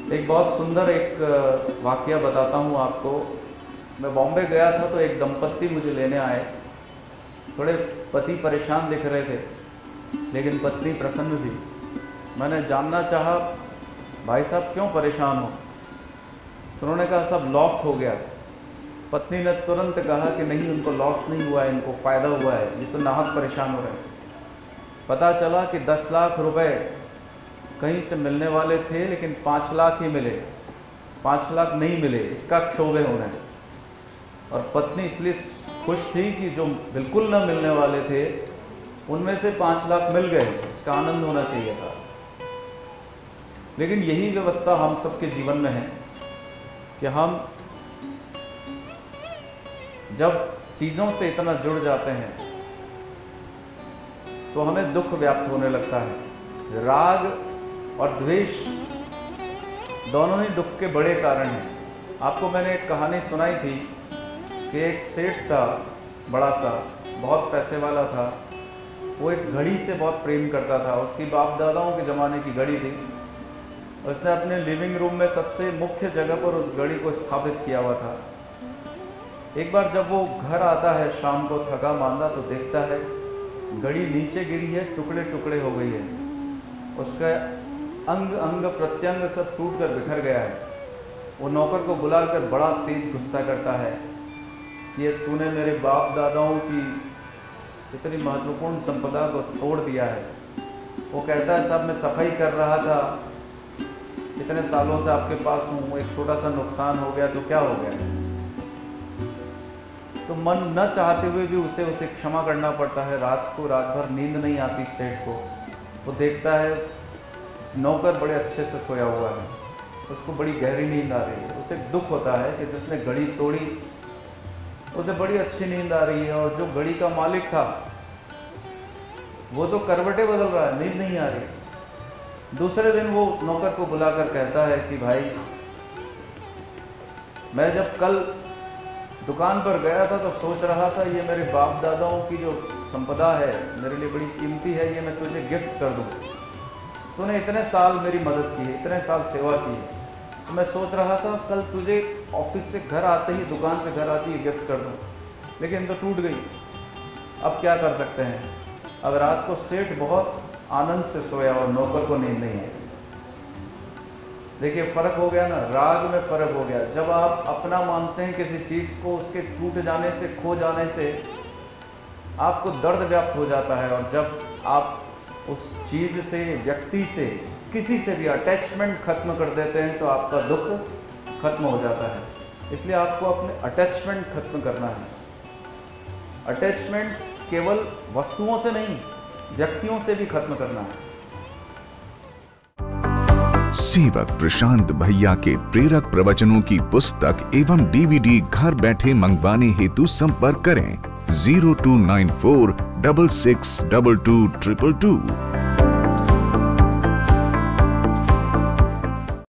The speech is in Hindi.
एक बहुत सुंदर एक वाकया बताता हूँ आपको। मैं बॉम्बे गया था तो एक दंपत्ति मुझे लेने आए। थोड़े पति परेशान दिख रहे थे लेकिन पत्नी प्रसन्न थी। मैंने जानना चाहा, भाई साहब क्यों परेशान हो? तो उन्होंने कहा सब लॉस हो गया। पत्नी ने तुरंत कहा कि नहीं, उनको लॉस नहीं हुआ है, इनको फ़ायदा हुआ है, ये तो नाहक परेशान हो रहे हैं। पता चला कि 10 लाख रुपए कहीं से मिलने वाले थे लेकिन 5 लाख ही मिले, 5 लाख नहीं मिले, इसका क्षोभ है उन्हें। और पत्नी इसलिए खुश थी कि जो बिल्कुल न मिलने वाले थे उनमें से 5 लाख मिल गए, इसका आनंद होना चाहिए था। लेकिन यही व्यवस्था हम सबके जीवन में है कि हम जब चीज़ों से इतना जुड़ जाते हैं तो हमें दुख व्याप्त होने लगता है। राग और द्वेष दोनों ही दुख के बड़े कारण हैं। आपको मैंने एक कहानी सुनाई थी कि एक सेठ था, बड़ा सा, बहुत पैसे वाला था। वो एक घड़ी से बहुत प्रेम करता था। उसकी बाप दादाओं के ज़माने की घड़ी थी। उसने अपने लिविंग रूम में सबसे मुख्य जगह पर उस घड़ी को स्थापित किया हुआ था। एक बार जब वो घर आता है शाम को थका मांदा तो देखता है घड़ी नीचे गिरी है, टुकड़े टुकड़े हो गई है। उसका अंग अंग प्रत्यंग सब टूट कर बिखर गया है। वो नौकर को बुलाकर बड़ा तेज गुस्सा करता है कि ये तूने मेरे बाप दादाओं की इतनी महत्वपूर्ण संपदा को तोड़ दिया है। वो कहता है साहब मैं सफाई कर रहा था, इतने सालों से आपके पास हूँ, एक छोटा सा नुकसान हो गया तो क्या हो गया? तो मन न चाहते हुए भी उसे क्षमा करना पड़ता है। रात भर नींद नहीं आती सेठ को। वो देखता है नौकर बड़े अच्छे से सोया हुआ है, उसको बड़ी गहरी नींद आ रही है। उसे दुख होता है कि जिसने घड़ी तोड़ी उसे बड़ी अच्छी नींद आ रही है और जो घड़ी का मालिक था वो तो करवटें बदल रहा है, नींद नहीं आ रही। दूसरे दिन वो नौकर को बुलाकर कहता है कि भाई मैं जब कल दुकान पर गया था तो सोच रहा था ये मेरे बाप दादाओं की जो संपदा है मेरे लिए बड़ी कीमती है, ये मैं तुझे गिफ्ट कर दूँ। तूने इतने साल मेरी मदद की है, इतने साल सेवा की है, तो मैं सोच रहा था कल तुझे ऑफिस से घर आते ही, दुकान से घर आते ही गिफ्ट कर दूँ, लेकिन तो टूट गई। अब क्या कर सकते हैं? अब रात को सेठ बहुत आनंद से सोया और नौकर को नींद नहीं आई। देखिए फ़र्क हो गया ना, राग में फ़र्क हो गया। जब आप अपना मानते हैं किसी चीज़ को, उसके टूट जाने से, खो जाने से आपको दर्द व्याप्त हो जाता है। और जब आप उस चीज़ से, व्यक्ति से, किसी से भी अटैचमेंट खत्म कर देते हैं तो आपका दुख खत्म हो जाता है। इसलिए आपको अपने अटैचमेंट खत्म करना है। अटैचमेंट केवल वस्तुओं से नहीं, व्यक्तियों से भी खत्म करना है। सेवक प्रशांत भैया के प्रेरक प्रवचनों की पुस्तक एवं DVD घर बैठे मंगवाने हेतु संपर्क करें 0294 6622 222।